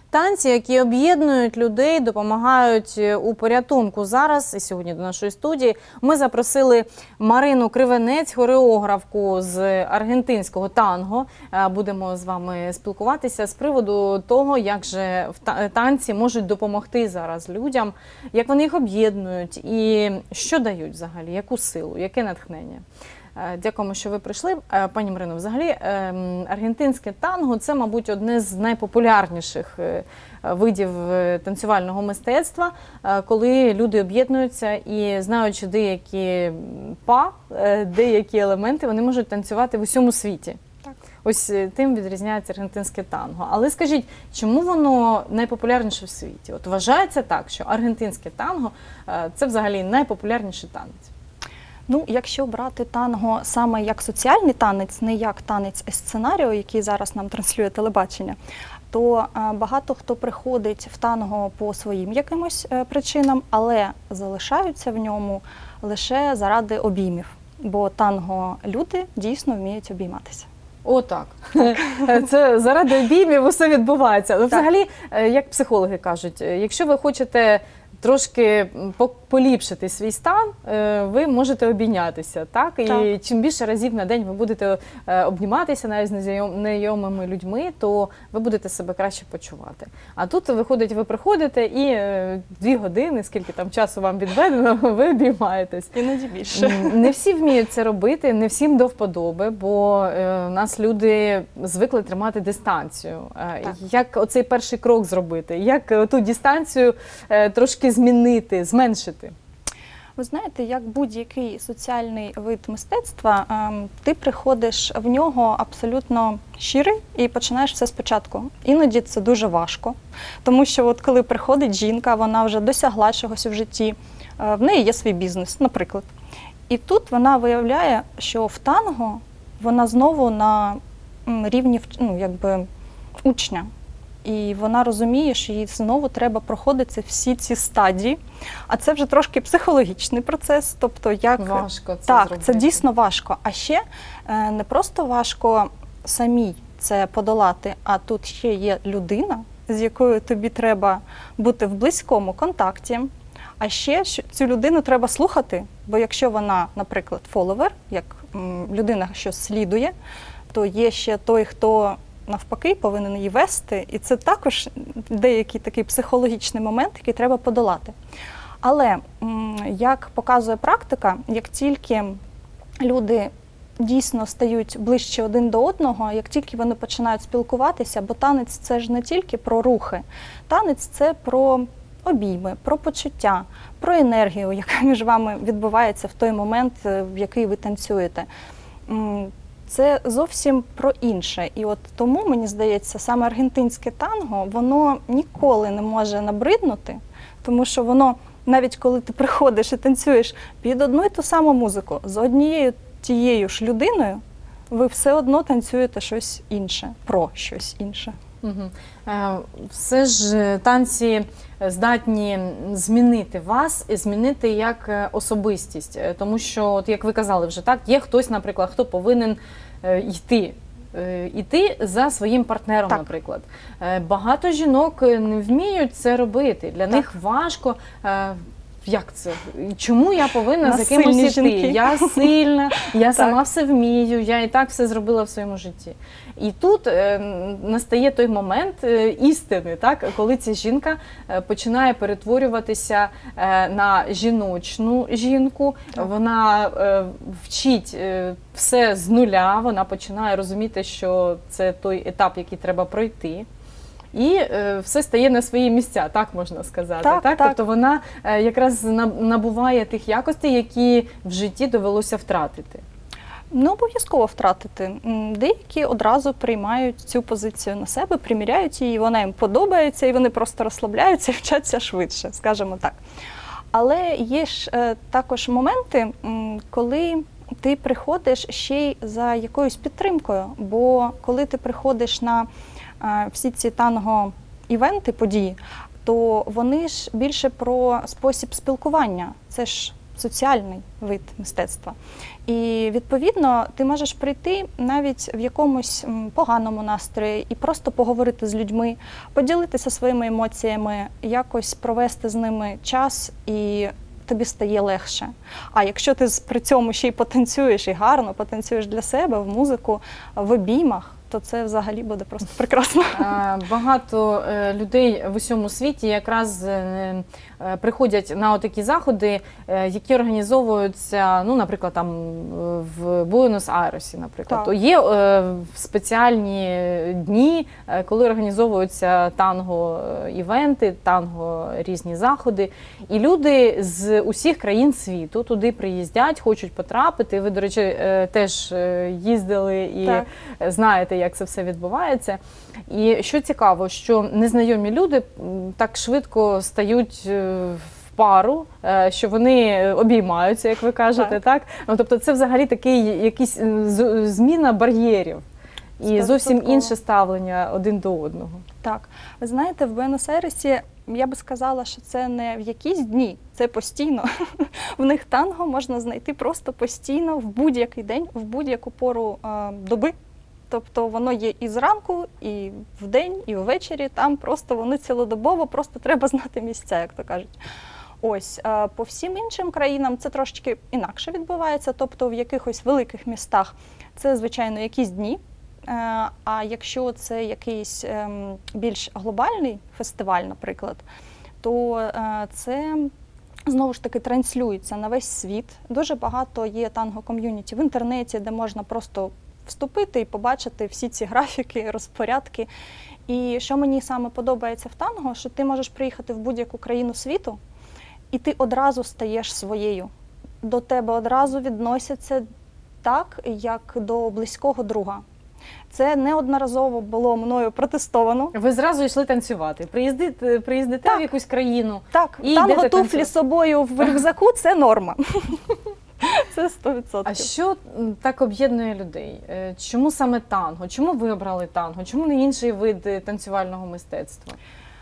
Танці, які об'єднують людей, допомагають у порятунку. Зараз, і сьогодні до нашої студії, ми запросили Марину Кривенець, хореографку з аргентинського танго. Будемо з вами спілкуватися з приводу того, як же танці можуть допомогти зараз людям, як вони їх об'єднують і що дають взагалі, яку силу, яке натхнення. Дякуємо, що ви прийшли. Пані Марино, взагалі аргентинське танго – це, мабуть, одне з найпопулярніших видів танцювального мистецтва, коли люди об'єднуються і, знаючи деякі деякі елементи, вони можуть танцювати в усьому світі. Так. Ось тим відрізняється аргентинське танго. Але скажіть, чому воно найпопулярніше в світі? От вважається так, що аргентинське танго – це взагалі найпопулярніший танець? Ну, якщо брати танго саме як соціальний танець, не як танець сценарію, який зараз нам транслює телебачення, то багато хто приходить в танго по своїм якимось причинам, але залишаються в ньому лише заради обіймів, бо танго-люди дійсно вміють обійматися. О, так. Це заради обіймів усе відбувається. Ну, взагалі, як психологи кажуть, якщо ви хочете трошки поліпшити свій стан, ви можете обійнятися, так? І чим більше разів на день ви будете обніматися навіть з незнайомими людьми, то ви будете себе краще почувати. А тут, виходить, ви приходите і 2 години, скільки там часу вам відведено, ви обіймаєтесь. Іноді більше. Не всі вміють це робити, не всім до вподоби, бо у нас люди звикли тримати дистанцію. Як оцей перший крок зробити? Як ту дистанцію трошки змінити, зменшити? Ви знаєте, як будь-який соціальний вид мистецтва, ти приходиш в нього абсолютно щирий і починаєш все спочатку. Іноді це дуже важко, тому що от коли приходить жінка, вона вже досягла чогось в житті, в неї є свій бізнес, наприклад. І тут вона виявляє, що в танго вона знову на рівні учня. І вона розуміє, що їй знову треба проходити всі ці стадії. А це вже трошки психологічний процес. Тобто, як важко це так, зробити. Це дійсно важко. А ще не просто важко самій це подолати, а тут ще є людина, з якою тобі треба бути в близькому контакті. А ще цю людину треба слухати, бо якщо вона, наприклад, фоловер, як людина, що слідує, то є ще той, хто навпаки повинен її вести, і це також деякий такий психологічний момент, який треба подолати. Але, як показує практика, як тільки люди дійсно стають ближче один до одного, як тільки вони починають спілкуватися, бо танець – це ж не тільки про рухи, танець – це про обійми, про почуття, про енергію, яка між вами відбувається в той момент, в який ви танцюєте. Це зовсім про інше. І от тому, мені здається, саме аргентинське танго, воно ніколи не може набриднути, тому що воно, навіть коли ти приходиш і танцюєш під одну і ту саму музику, з однією тією ж людиною, ви все одно танцюєте щось інше, про щось інше. Все ж танці здатні змінити вас і змінити як особистість. Тому що, от як ви казали вже, так, є хтось, наприклад, хто повинен йти за своїм партнером, наприклад. Багато жінок не вміють це робити. Для них важко. Як це? Чому я повинна за кимось йти? Я сильна, я сама все вмію, я і так все зробила в своєму житті. І тут настає той момент істини, так? Коли ця жінка починає перетворюватися на жіночну жінку, вона вчить все з нуля, вона починає розуміти, що це той етап, який треба пройти. І все стає на свої місця, так можна сказати. Так? Тобто вона якраз набуває тих якостей, які в житті довелося втратити. Не обов'язково втратити. Деякі одразу приймають цю позицію на себе, приміряють її, вона їм подобається, і вони просто розслабляються і вчаться швидше, скажімо так. Але є ж також моменти, коли ти приходиш ще й за якоюсь підтримкою, бо коли ти приходиш на всі ці танго-івенти, події, то вони ж більше про спосіб спілкування. Це ж соціальний вид мистецтва. І, відповідно, ти можеш прийти навіть в якомусь поганому настрої і просто поговорити з людьми, поділитися своїми емоціями, якось провести з ними час, і тобі стає легше. А якщо ти при цьому ще й потанцюєш, і гарно потанцюєш для себе в музику, в обіймах, то це взагалі буде просто прекрасно. Багато людей в усьому світі якраз приходять на такі заходи, які організовуються, ну, наприклад, там в Буенос-Айресі, наприклад. То є спеціальні дні, коли організовуються танго-івенти, танго-різні заходи. І люди з усіх країн світу туди приїздять, хочуть потрапити. Ви, до речі, теж їздили і знаєте, як це все відбувається. І що цікаво, що незнайомі люди так швидко стають в пару, що вони обіймаються, як ви кажете, так? Ну, тобто це взагалі такий якийсь зміна бар'єрів і зовсім інше ставлення один до одного. Так. Ви знаєте, в Буенос-Айресі я би сказала, що це не в якісь дні, це постійно. В них танго можна знайти просто постійно, в будь-який день, в будь-яку пору доби. Тобто воно є і зранку, і вдень, і ввечері, там просто вони цілодобово, просто треба знати місця, як то кажуть. Ось, по всім іншим країнам це трошечки інакше відбувається, тобто в якихось великих містах це, звичайно, якісь дні, а якщо це якийсь більш глобальний фестиваль, наприклад, то це знову ж таки транслюється на весь світ. Дуже багато є танго-ком'юніті в інтернеті, де можна просто вступити і побачити всі ці графіки, розпорядки. І що мені саме подобається в танго, що ти можеш приїхати в будь-яку країну світу, і ти одразу стаєш своєю. До тебе одразу відносяться так, як до близького друга. Це неодноразово було мною протестовано. Ви зразу йшли танцювати. Приїздите в якусь країну. Так, танго-туфлі з собою в рюкзаку – це норма. Це 100%. А що так об'єднує людей? Чому саме танго? Чому ви обрали танго? Чому не інший вид танцювального мистецтва?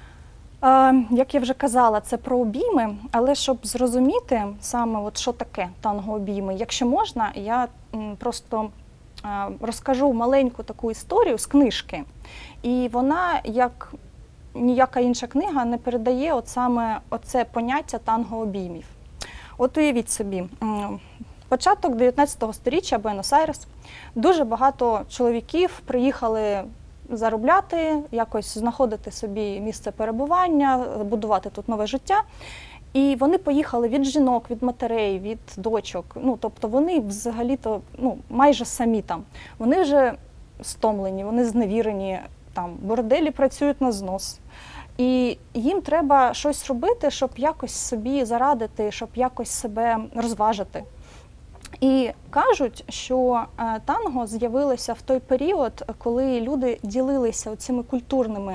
Як я вже казала, це про обійми, але щоб зрозуміти саме, от що таке танго-обійми, якщо можна, я просто розкажу маленьку таку історію з книжки. І вона, як ніяка інша книга, не передає от саме оце поняття танго-обіймів. От уявіть собі, початок 19 століття, Буенос-Айрес, дуже багато чоловіків приїхали заробляти, якось знаходити собі місце перебування, будувати тут нове життя. І вони поїхали від жінок, від матерей, від дочок. Ну, тобто вони взагалі-то майже самі там. Вони вже стомлені, вони зневірені, там, борделі працюють на знос. І їм треба щось робити, щоб якось собі зарадити, щоб якось себе розважити. І кажуть, що танго з'явилося в той період, коли люди ділилися цими культурними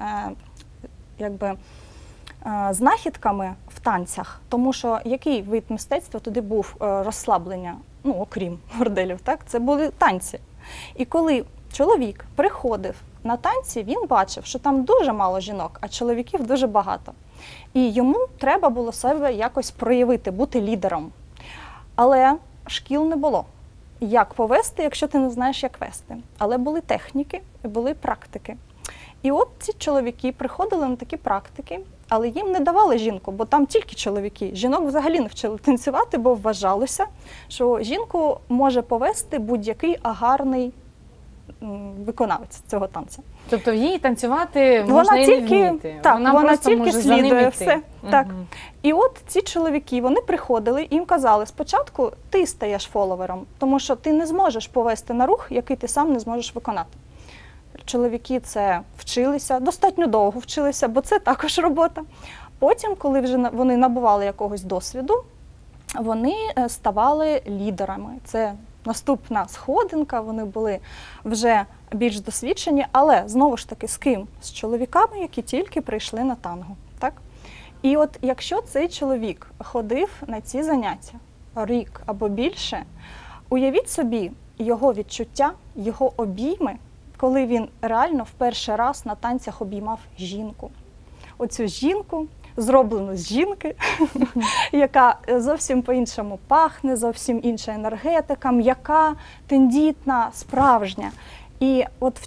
знахідками в танцях. Тому що який вид мистецтва туди був розслаблення, окрім борделів, так? Це були танці. І коли чоловік приходив на танці, він бачив, що там дуже мало жінок, а чоловіків дуже багато. І йому треба було себе якось проявити, бути лідером. Але шкіл не було. Як повести, якщо ти не знаєш, як вести? Але були техніки, були практики. І от ці чоловіки приходили на такі практики, але їм не давали жінку, бо там тільки чоловіки. Жінок взагалі не вчили танцювати, бо вважалося, що жінку може повести будь-який гарний виконавець цього танцю. Тобто їй танцювати можна і не вміти. Так, вона тільки може слідує все. Угу. Так. І от ці чоловіки, вони приходили і їм казали, спочатку ти стаєш фоловером, тому що ти не зможеш повести на рух, який ти сам не зможеш виконати. Чоловіки це вчилися, достатньо довго вчилися, бо це також робота. Потім, коли вже вони набували якогось досвіду, вони ставали лідерами. Це наступна сходинка, вони були вже більш досвідчені, але, знову ж таки, з ким? З чоловіками, які тільки прийшли на танго. Так? І от якщо цей чоловік ходив на ці заняття рік або більше, уявіть собі його відчуття, його обійми, коли він реально в перший раз на танцях обіймав жінку. Оцю жінку, зроблено з жінки, яка зовсім по-іншому пахне, зовсім інша енергетика, м'яка, тендітна, справжня. І от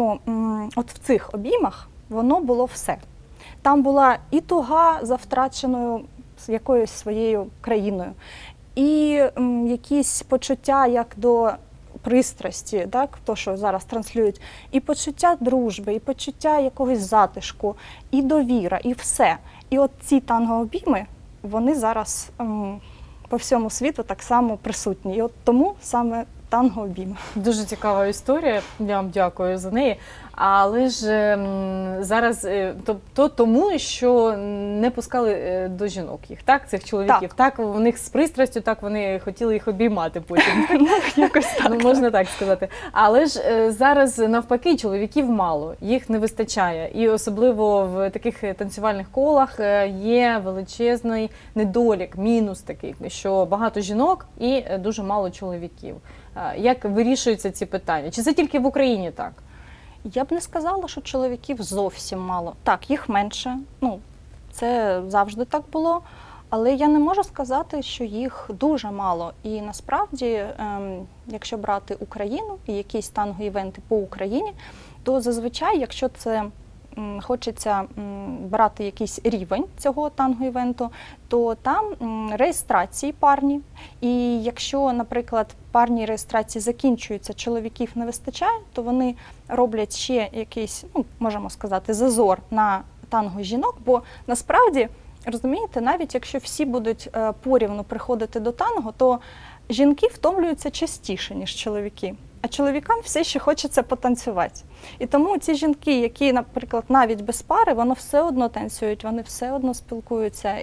в цих обіймах воно було все. Там була і туга за втраченою якоюсь своєю країною, і якісь почуття як до пристрасті, так, то, що зараз транслюють, і почуття дружби, і почуття якогось затишку, і довіра, і все. І от ці танго-обійми, вони зараз по всьому світу так само присутні. І от тому саме танго-обійми. Дуже цікава історія, я вам дякую за неї. Але ж зараз, тому, що не пускали до жінок їх, так, цих чоловіків. Так, у них з пристрастю, так, вони хотіли їх обіймати потім. Якось так. Можна так сказати. Але ж зараз навпаки чоловіків мало, їх не вистачає. І особливо в таких танцювальних колах є величезний недолік, мінус такий, що багато жінок і дуже мало чоловіків. Як вирішуються ці питання? Чи це тільки в Україні так? Я б не сказала, що чоловіків зовсім мало. Так, їх менше, це завжди так було, але я не можу сказати, що їх дуже мало. І насправді, якщо брати Україну і якісь танго-івенти по Україні, то зазвичай, якщо це хочеться брати якийсь рівень цього танго-івенту, то там реєстрації парні. І якщо, наприклад, парні реєстрації закінчуються, чоловіків не вистачає, то вони роблять ще якийсь, можемо сказати, зазор на танго-жінок, бо насправді, розумієте, навіть якщо всі будуть порівну приходити до танго, то жінки втомлюються частіше, ніж чоловіки. А чоловікам все ще хочеться потанцювати. І тому ці жінки, які, наприклад, навіть без пари, вони все одно танцюють, вони все одно спілкуються.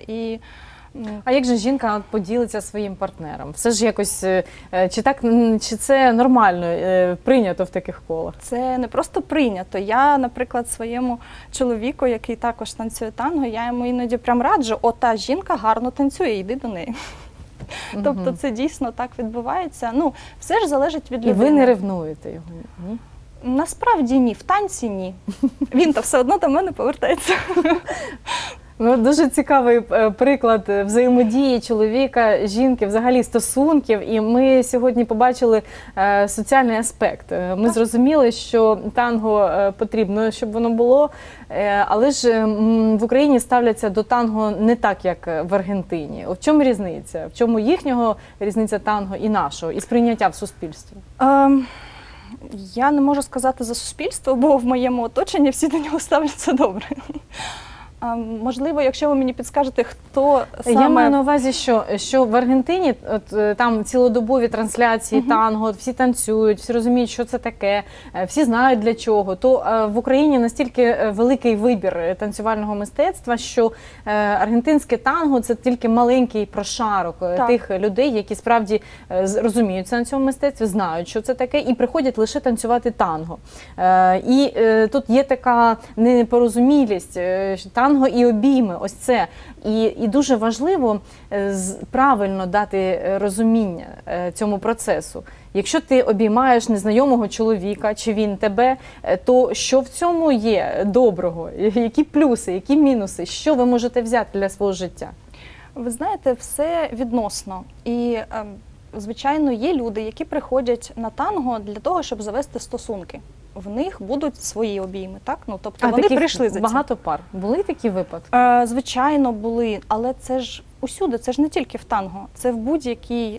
А як же жінка поділиться своїм партнером? Все ж якось, чи це нормально, прийнято в таких колах? Це не просто прийнято. Я, наприклад, своєму чоловіку, який також танцює танго, я йому іноді прям раджу, та жінка гарно танцює, йди до неї. Тобто це дійсно так відбувається. Все ж залежить від людини. І ви не ревнуєте його, ні? Насправді ні, в танці ні. Він-то все одно до мене повертається. Дуже цікавий приклад взаємодії чоловіка, жінки, взагалі стосунків. І ми сьогодні побачили соціальний аспект. Ми зрозуміли, що танго потрібно, щоб воно було, але ж в Україні ставляться до танго не так, як в Аргентині. В чому різниця? В чому їхнього різниця танго і нашого, і сприйняття в суспільстві? Я не можу сказати за суспільство, бо в моєму оточенні всі до нього ставляться добре. Можливо, якщо ви мені підскажете, хто саме… Я маю на увазі, що в Аргентині там цілодобові трансляції танго, всі танцюють, всі розуміють, що це таке, всі знають для чого. То в Україні настільки великий вибір танцювального мистецтва, що аргентинське танго – це тільки маленький прошарок тих людей, які справді розуміються на цьому мистецтві, знають, що це таке, і приходять лише танцювати танго. І тут є така непорозумілість, що танго і обійми, ось це. І дуже важливо правильно дати розуміння цьому процесу. Якщо ти обіймаєш незнайомого чоловіка, чи він тебе, то що в цьому є доброго? Які плюси, які мінуси? Що ви можете взяти для свого життя? Ви знаєте, все відносно. І, звичайно, є люди, які приходять на танго для того, щоб завести стосунки. В них будуть свої обійми, так? Тобто вони прийшли за цим. Багато пар. Були такі випадки? Звичайно, були, але це ж усюди, це ж не тільки в танго, це в будь-якій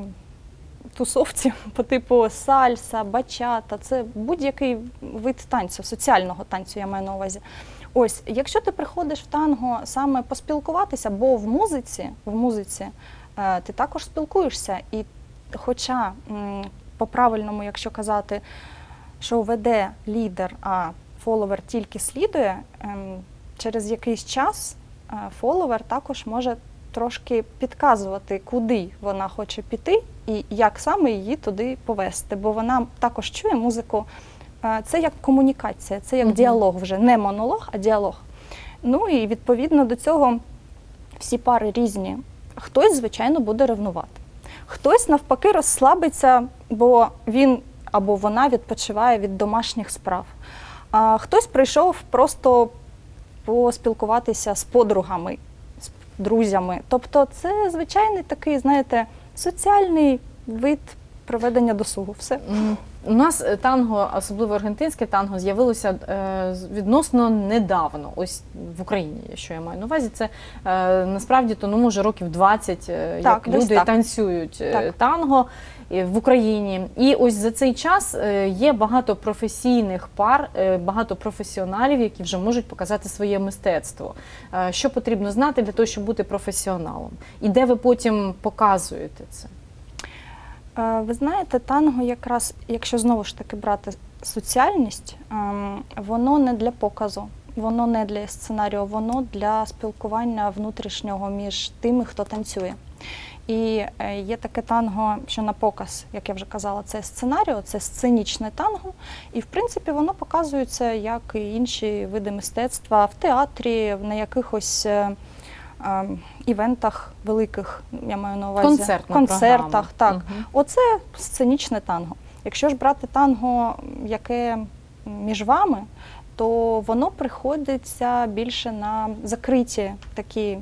тусовці по типу сальса, бачата, це будь-який вид танцю, соціального танцю я маю на увазі. Ось, якщо ти приходиш в танго саме поспілкуватися, бо в музиці ти також спілкуєшся, і хоча по-правильному, якщо казати, що веде лідер, а фоловер тільки слідує, через якийсь час фоловер також може трошки підказувати, куди вона хоче піти і як саме її туди повести, бо вона також чує музику. Це як комунікація, це як діалог вже, не монолог, а діалог. І відповідно до цього всі пари різні. Хтось, звичайно, буде ревнувати. Хтось, навпаки, розслабиться, бо він або вона відпочиває від домашніх справ. А хтось прийшов просто поспілкуватися з подругами, з друзями. Тобто це звичайний такий, знаєте, соціальний вид проведення досугу. Все. У нас танго, особливо аргентинське танго, з'явилося відносно недавно, ось в Україні, що я маю на увазі. Це насправді, то, ну, може, років 20, як люди танцюють танго в Україні. І ось за цей час є багато професійних пар, багато професіоналів, які вже можуть показати своє мистецтво. Що потрібно знати для того, щоб бути професіоналом? І де ви потім показуєте це? Ви знаєте, танго якраз, якщо знову ж таки брати соціальність, воно не для показу, воно не для сценарію, воно для спілкування внутрішнього між тими, хто танцює. І є таке танго, що на показ, як я вже казала, це сценаріо, це сценічне танго. І, в принципі, воно показується, як і інші види мистецтва в театрі, на якихось івентах великих, я маю на увазі, концертах. Так. Оце сценічне танго. Якщо ж брати танго, яке між вами, то воно приходиться більше на закриті такі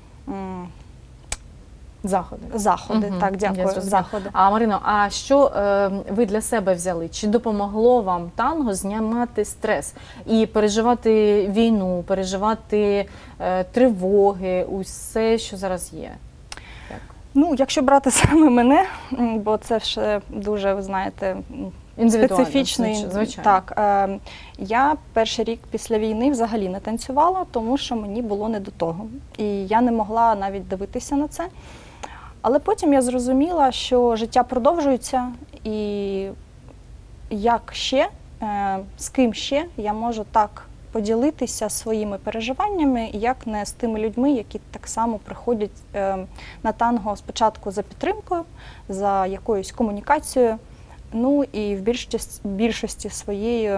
заходи. Так, дякую, заходи. А, Марино, а що ви для себе взяли? Чи допомогло вам танго знімати стрес і переживати війну, переживати тривоги, усе, що зараз є? Ну, якщо брати саме мене, бо це ж дуже, ви знаєте, специфічний. Так, я перший рік після війни взагалі не танцювала, тому що мені було не до того. І я не могла навіть дивитися на це. Але потім я зрозуміла, що життя продовжується, і як ще, з ким ще я можу так поділитися своїми переживаннями, як не з тими людьми, які так само приходять на танго спочатку за підтримкою, за якоюсь комунікацією, ну і в більшості своєї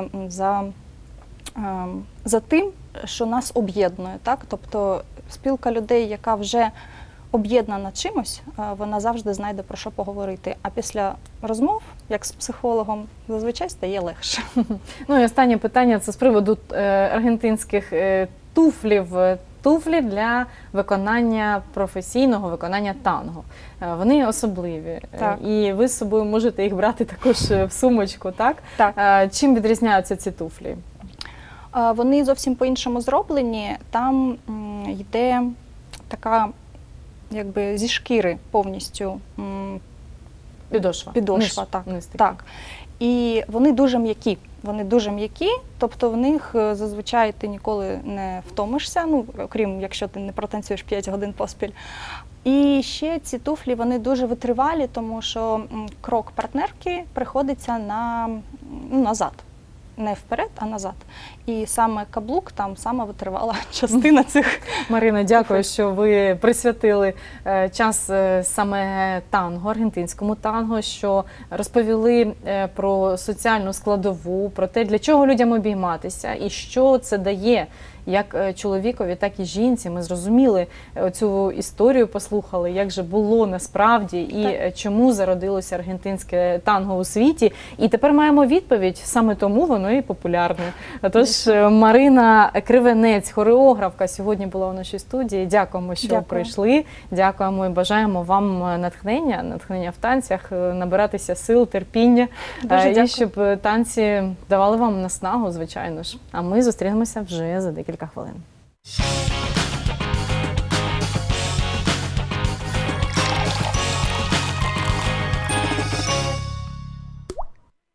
за тим, що нас об'єднує. Так? Тобто спілка людей, яка вже об'єднана чимось, вона завжди знайде про що поговорити. А після розмов, як з психологом, зазвичай стає легше. Ну і останнє питання – це з приводу аргентинських туфлів. Туфлі для виконання професійного виконання танго. Вони особливі. Так. І ви з собою можете їх брати також в сумочку, так? Так. Чим відрізняються ці туфлі? Вони зовсім по-іншому зроблені. Там йде така, якби зі шкіри повністю підошва. Так. І вони дуже м'які. Вони дуже м'які, тобто в них зазвичай ти ніколи не втомишся, ну, окрім якщо ти не протанцюєш 5 годин поспіль. І ще ці туфлі, вони дуже витривалі, тому що крок партнерки приходиться назад. Не вперед, а назад. І саме каблук там сама витривала частина цих. Марина, дякую, що ви присвятили час саме танго, аргентинському танго, що розповіли про соціальну складову, про те, для чого людям обійматися і що це дає як чоловікові, так і жінці. Ми зрозуміли цю історію, послухали, як же було насправді і чому зародилося аргентинське танго у світі. І тепер маємо відповідь, саме тому воно і популярне. Тож Марина Кривенець, хореографка, сьогодні була у нашій студії. Дякуємо, що прийшли. Дякуємо і бажаємо вам натхнення в танцях, набиратися сил, терпіння. І щоб танці давали вам наснагу, звичайно ж. А ми зустрінемося вже за декілька хвилин.